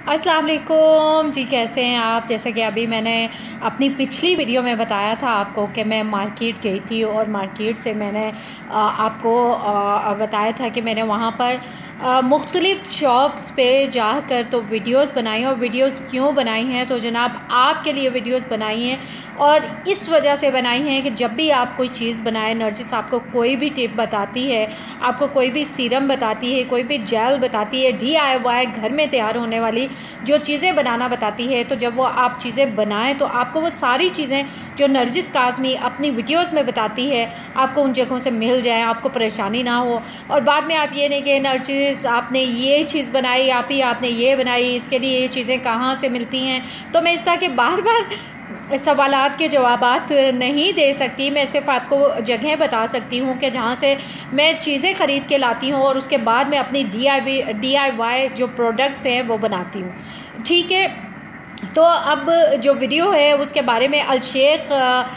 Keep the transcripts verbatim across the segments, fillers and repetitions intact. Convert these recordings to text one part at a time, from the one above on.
अस्सलाम वालेकुम जी, कैसे हैं आप। जैसे कि अभी मैंने अपनी पिछली वीडियो में बताया था आपको कि मैं मार्केट गई थी और मार्केट से मैंने आपको बताया था कि मैंने वहाँ पर मुख्तलिफ़ शॉप्स पे जाकर तो वीडियोस बनाई। और वीडियोस क्यों बनाई हैं, तो जनाब आपके लिए वीडियोस बनाई हैं और इस वजह से बनाई हैं कि जब भी आप कोई चीज़ बनाएं, नर्जिस आपको कोई भी टिप बताती है, आपको कोई भी सीरम बताती है, कोई भी जेल बताती है, डी आई वाई घर में तैयार होने वाली जो चीज़ें बनाना बताती है, तो जब वो आप चीज़ें बनाएं तो आपको वो सारी चीज़ें जो नर्जिस काज़मी अपनी वीडियोस में बताती है आपको उन जगहों से मिल जाएं, आपको परेशानी ना हो। और बाद में आप ये नहीं कि नर्जिस आपने ये चीज़ बनाई, आप ही आपने ये बनाई, इसके लिए ये चीज़ें कहाँ से मिलती हैं। तो मैं इस तरह के बार बार सवालात के जवाबात नहीं दे सकती। मैं सिर्फ आपको जगह बता सकती हूँ कि जहाँ से मैं चीज़ें ख़रीद के लाती हूँ और उसके बाद मैं अपनी D I V D I Y जो प्रोडक्ट्स हैं वो बनाती हूँ। ठीक है, तो अब जो वीडियो है उसके बारे में अलशेख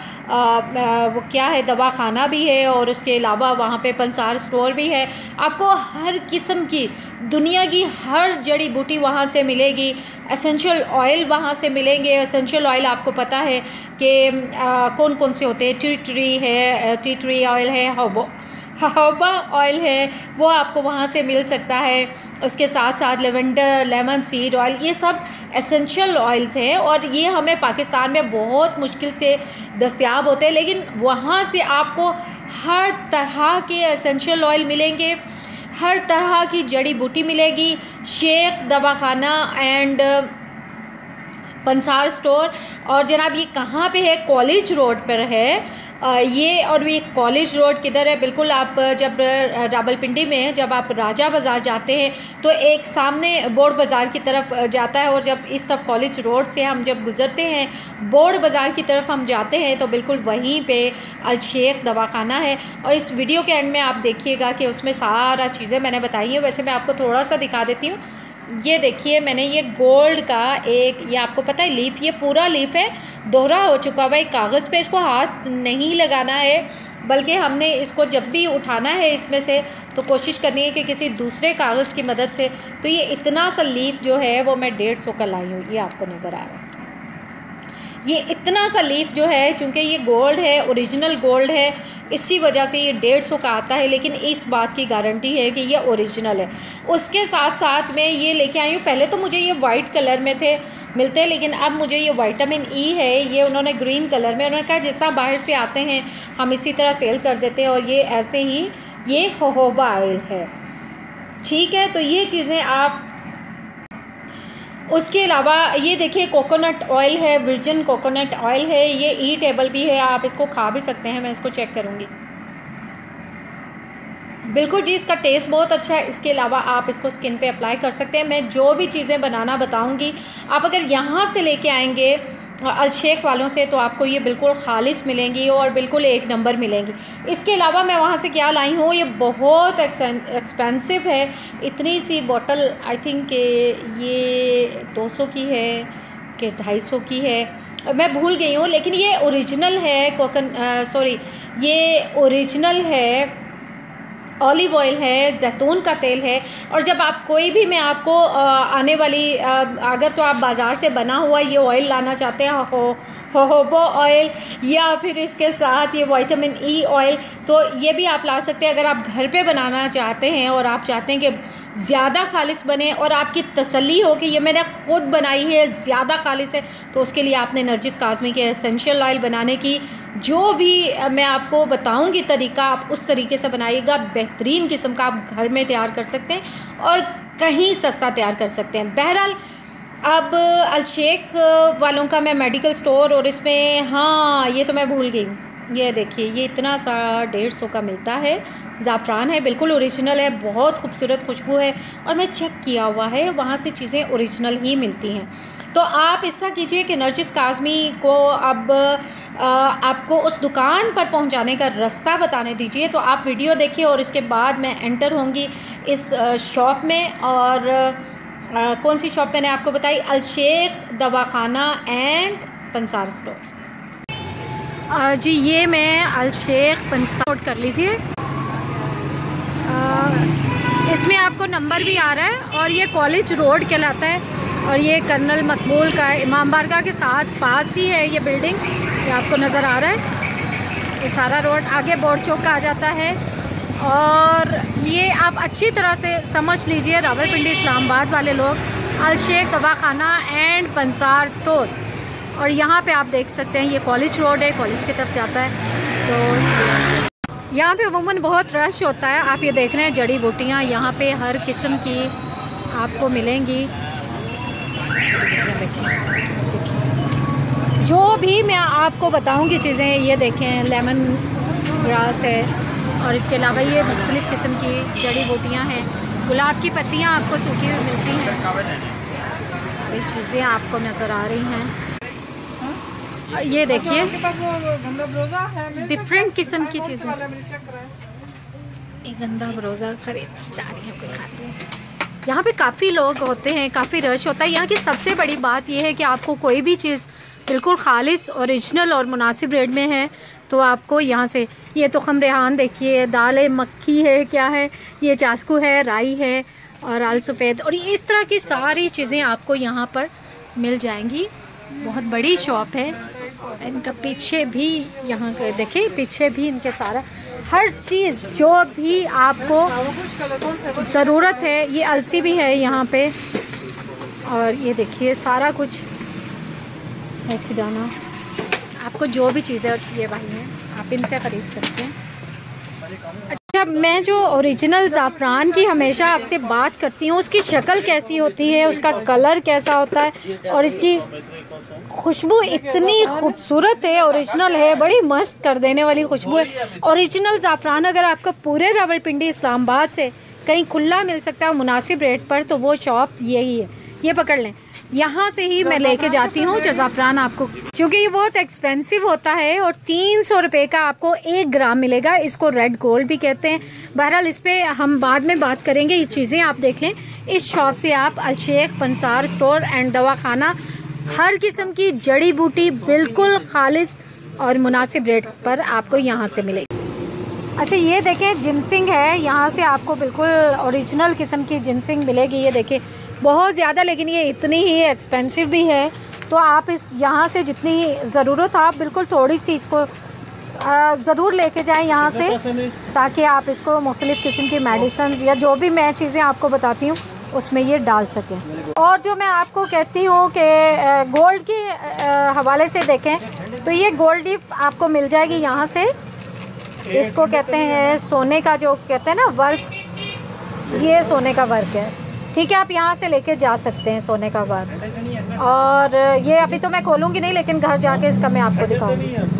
वो क्या है, दवाखाना भी है और उसके अलावा वहाँ पे पंसार स्टोर भी है। आपको हर किस्म की दुनिया की हर जड़ी बूटी वहाँ से मिलेगी। एसेंशियल ऑयल वहाँ से मिलेंगे। एसेंशियल ऑयल आपको पता है कि कौन कौन से होते हैं। टी ट्री है, टी ट्री ऑयल है, हबो हौबा ऑयल है, वो आपको वहाँ से मिल सकता है। उसके साथ साथ लेवेंडर, लेमन सीड ऑयल, ये सब एसेंशियल ऑयल्स हैं और ये हमें पाकिस्तान में बहुत मुश्किल से दस्तयाब होते हैं, लेकिन वहाँ से आपको हर तरह के एसेंशियल ऑयल मिलेंगे, हर तरह की जड़ी बूटी मिलेगी। शेख दवाखाना एंड पंसार स्टोर। और जनाब ये कहाँ पे है? कॉलेज रोड पर है ये। और ये कॉलेज रोड किधर है? बिल्कुल आप जब रावलपिंडी में जब आप राजा बाज़ार जाते हैं तो एक सामने बोर्ड बाज़ार की तरफ जाता है और जब इस तरफ कॉलेज रोड से हम जब गुज़रते हैं बोर्ड बाज़ार की तरफ हम जाते हैं तो बिल्कुल वहीं पे अलशेख दवाखाना है। और इस वीडियो के एंड में आप देखिएगा कि उसमें सारा चीज़ें मैंने बताई हैं। वैसे मैं आपको थोड़ा सा दिखा देती हूँ। ये देखिए, मैंने ये गोल्ड का एक, ये आपको पता है लीफ, ये पूरा लीफ है, दोहरा हो चुका हुआ है। कागज़ पे इसको हाथ नहीं लगाना है, बल्कि हमने इसको जब भी उठाना है इसमें से तो कोशिश करनी है कि किसी दूसरे कागज़ की मदद से। तो ये इतना सा लीफ जो है वो मैं डेढ़ सौ का लाई हूँ। ये आपको नज़र आ रहा है, ये इतना सा लीफ जो है, चूँकि ये गोल्ड है, ओरिजिनल गोल्ड है, इसी वजह से ये डेढ़ सौ का आता है। लेकिन इस बात की गारंटी है कि ये ओरिजिनल है। उसके साथ साथ मैं ये लेके आई हूँ। पहले तो मुझे ये वाइट कलर में थे मिलते हैं, लेकिन अब मुझे ये विटामिन ई है, ये उन्होंने ग्रीन कलर में, उन्होंने कहा जिस तरह बाहर से आते हैं हम इसी तरह सेल कर देते हैं। और ये ऐसे ही ये होहोबा ऑयल है। ठीक है, तो ये चीज़ें आप, उसके अलावा ये देखिए कोकोनट ऑयल है, वर्जिन कोकोनट ऑयल है, ये ईटेबल भी है, आप इसको खा भी सकते हैं। मैं इसको चेक करूँगी। बिल्कुल जी, इसका टेस्ट बहुत अच्छा है। इसके अलावा आप इसको स्किन पे अप्लाई कर सकते हैं। मैं जो भी चीज़ें बनाना बताऊँगी, आप अगर यहाँ से लेके आएंगे अलशेख वालों से तो आपको ये बिल्कुल खालिस मिलेंगी और बिल्कुल एक नंबर मिलेंगी। इसके अलावा मैं वहाँ से क्या लाई हूँ, ये बहुत एक्सपेंसिव है। इतनी सी बोतल, आई थिंक कि ये दो सौ की है कि ढाई सौ की है, मैं भूल गई हूँ, लेकिन ये ओरिजिनल है। कोकन सॉरी ये ओरिजिनल है, ऑलिव ऑयल है, जैतून का तेल है। और जब आप कोई भी, मैं आपको आने वाली, अगर तो आप बाज़ार से बना हुआ ये ऑयल लाना चाहते हैं, हो होहोबो ऑयल, या फिर इसके साथ ये विटामिन ई ऑयल, तो ये भी आप ला सकते हैं। अगर आप घर पे बनाना चाहते हैं और आप चाहते हैं कि ज़्यादा खालिस बने और आपकी तसल्ली हो कि ये मैंने ख़ुद बनाई है, ज़्यादा खालिस है, तो उसके लिए आपने नर्जिस काज़मी के एसेंशियल ऑयल बनाने की जो भी मैं आपको बताऊंगी तरीका, आप उस तरीके से बनाइएगा। बेहतरीन किस्म का आप घर में तैयार कर सकते हैं और कहीं सस्ता तैयार कर सकते हैं। बहरहाल अब अलशेख वालों का मैं मेडिकल स्टोर, और इसमें, हाँ ये तो मैं भूल गई, ये देखिए ये इतना सा डेढ़ सौ का मिलता है। ज़ाफ़रान है, बिल्कुल ओरिजिनल है, बहुत खूबसूरत खुशबू है और मैं चेक किया हुआ है, वहाँ से चीज़ें ओरिजिनल ही मिलती हैं। तो आप इस तरह कीजिए कि नर्जिस काज़मी को अब आ, आपको उस दुकान पर पहुंचाने का रास्ता बताने दीजिए। तो आप वीडियो देखिए और इसके बाद मैं एंटर होंगी इस शॉप में। और आ, कौन सी शॉप मैंने आपको बताई? अलशेख दवाखाना एंड पंसार स्टोर। जी ये मैं अलशेख पंसार कर लीजिए। इसमें आपको नंबर भी आ रहा है और ये कॉलेज रोड कहलाता है। और ये कर्नल मकबूल का इमाम बारगाह के साथ पास ही है ये बिल्डिंग, ये आपको नज़र आ रहा है। ये सारा रोड आगे बोर्ड चौक का आ जाता है और ये आप अच्छी तरह से समझ लीजिए रावलपिंडी इस्लामाबाद वाले लोग, अल शेख दवाखाना एंड पंसार स्टोर। और यहाँ पे आप देख सकते हैं ये कॉलेज रोड है, कॉलेज की तरफ जाता है। तो यहाँ पे अमूमन बहुत रश होता है। आप ये देख रहे हैं जड़ी बूटियाँ यहाँ पे हर किस्म की आपको मिलेंगी। जो भी मैं आपको बताऊंगी चीज़ें, ये देखें लेमन ग्रास है और इसके अलावा ये मुख्तलिफ़ किस्म की जड़ी बूटियाँ हैं। गुलाब की पत्तियाँ आपको सूखी हुई मिलती हैं। सारी चीज़ें आपको नज़र आ रही हैं। ये देखिए डिफरेंट किस्म की चीज़ें। एक गंदा बरोज़ा खरीद जा रही है, कोई खाते हैं। यहाँ पे काफ़ी लोग होते हैं, काफ़ी रश होता है। यहाँ की सबसे बड़ी बात यह है कि आपको कोई भी चीज़ बिल्कुल खालिस ओरिजिनल और मुनासिब रेट में है तो आपको यहाँ से, ये तो खम रेहान देखिए, दाल है, मक्खी है, क्या है ये, चास्कू है, राई है और आल सफ़ेद, और इस तरह की सारी चीज़ें आपको यहाँ पर मिल जाएंगी। बहुत बड़ी शॉप है। इनका पीछे भी यहाँ के देखिए, पीछे भी इनके सारा हर चीज़ जो भी आपको ज़रूरत है। ये अलसी भी है यहाँ पे और ये देखिए सारा कुछ ऐसी दाना, आपको जो भी चीज़ें ये भाई हैं आप इनसे ख़रीद सकते हैं। अच्छा, मैं जो ओरिजिनल ज़ाफ़रान की हमेशा आपसे बात करती हूँ, उसकी शक्ल कैसी होती है, उसका कलर कैसा होता है और इसकी खुशबू इतनी खूबसूरत है, ओरिजिनल है, बड़ी मस्त कर देने वाली खुशबू है। ओरिजिनल ज़ाफ़रान अगर आपको पूरे रावलपिंडी इस्लामाबाद से कहीं खुला मिल सकता है मुनासिब रेट पर, तो वो शॉप यही है। ये पकड़ लें, यहाँ से ही मैं लेके जाती हूँ जो ज़ाफ़रान आपको, क्योंकि ये बहुत एक्सपेंसिव होता है और तीन सौ रुपये का आपको एक ग्राम मिलेगा। इसको रेड गोल्ड भी कहते हैं। बहरहाल इस पर हम बाद में बात करेंगे। ये चीज़ें आप देख लें, इस शॉप से आप अल शेख पंसार स्टोर एंड दवाखाना हर किस्म की जड़ी बूटी बिल्कुल खालिस और मुनासिब रेट पर आपको यहाँ से मिलेगी। अच्छा, ये देखें जिनसिंग है, यहाँ से आपको बिल्कुल ओरिजिनल किस्म की जिनसिंग मिलेगी। ये देखें बहुत ज़्यादा, लेकिन ये इतनी ही एक्सपेंसिव भी है, तो आप इस यहाँ से जितनी ज़रूरत आप बिल्कुल थोड़ी सी इसको ज़रूर लेके जाएं यहाँ से, ताकि आप इसको मुख्तलिफ़ किस्म की मेडिसिन या जो भी मैं चीज़ें आपको बताती हूँ उसमें ये डाल सकें। और जो मैं आपको कहती हूँ कि गोल्ड के हवाले से देखें तो ये गोल्ड लीफ आपको मिल जाएगी यहाँ से। इसको कहते हैं सोने का, जो कहते हैं ना वर्क, ये सोने का वर्क है। ठीक है, आप यहाँ से लेके जा सकते हैं सोने का वर्क। और ये अभी तो मैं खोलूँगी नहीं, लेकिन घर जाके इसका मैं आपको दिखाऊँगी।